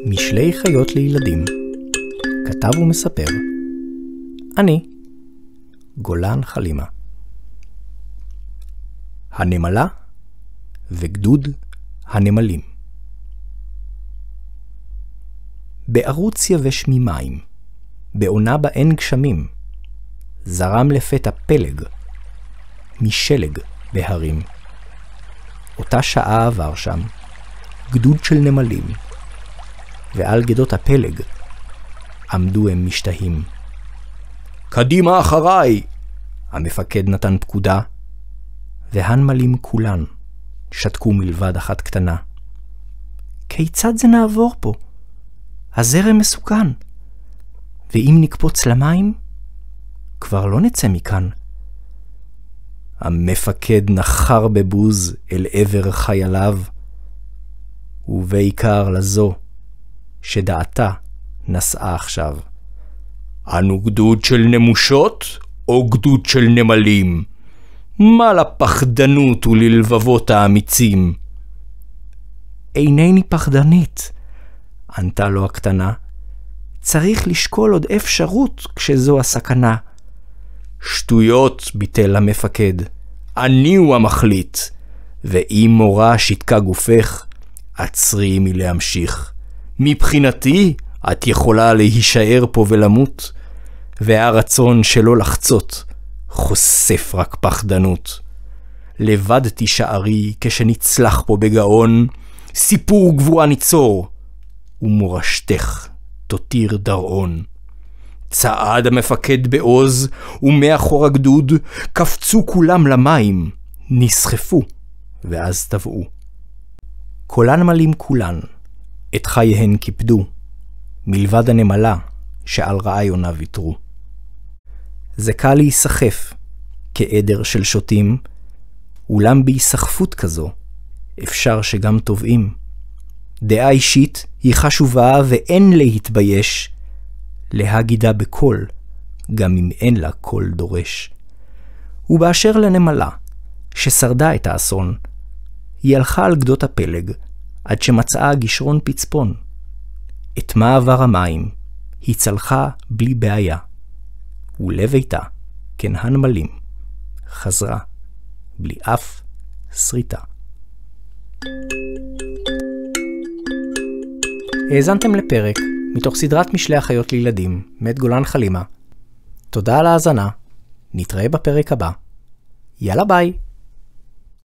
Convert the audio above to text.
משלי חיות לילדים. כתב ומספר אני, גולן חלימה. הנמלה וגדוד הנמלים. בערוץ יבש ממים, בעונה באין גשמים, זרם לפתע פלג, משלג בהרים. אותה שעה עבר שם גדוד של נמלים, ועל גדות הפלג עמדו הם משתהים. קדימה אחריי! המפקד נתן פקודה, והנמלים כולן שתקו מלבד אחת קטנה. כיצד זה נעבור פה? הזרם מסוכן, ואם נקפוץ למים, כבר לא נצא מכאן. המפקד נחר בבוז אל עבר חייליו, ובעיקר לזו שדעתה נסעה עכשיו. אנו גדוד של נמושות או גדוד של נמלים? מה לפחדנות וללבבות האמיצים? אינני פחדנית, ענתה לו הקטנה. צריך לשקול עוד אפשרות כשזו הסכנה. שטויות, ביטל המפקד. אני הוא המחליט, ואם מורה שתקה גופך, עצרי מלהמשיך. מבחינתי, את יכולה להישאר פה ולמות, והרצון שלא לחצות חושף רק פחדנות. לבד תישארי כשנצלח פה בגאון, סיפור גבורה ניצור, ומורשתך תותיר דרעון. צעד המפקד בעוז, ומאחור הגדוד קפצו כולם למים, נסחפו, ואז טבעו. כל הנמלים כולן את חייהן קיפדו, מלבד הנמלה שעל רעיונה ויתרו. זה קל להיסחף כעדר של שוטים, אולם בהיסחפות כזו אפשר שגם טובעים. דעה אישית היא חשובה ואין להתבייש, להגידה בקול, גם אם אין לה קול דורש. ובאשר לנמלה, ששרדה את האסון, היא הלכה על גדות הפלג, עד שמצאה גישרון פצפון. את מעבר המים היא צלחה בלי בעיה, ולביתה, כן הנמלים, חזרה, בלי אף שריטה. האזנתם לפרק מתוך סדרת משלי החיות לילדים, מאת גולן חלימה. תודה על ההאזנה, נתראה בפרק הבא. יאללה ביי!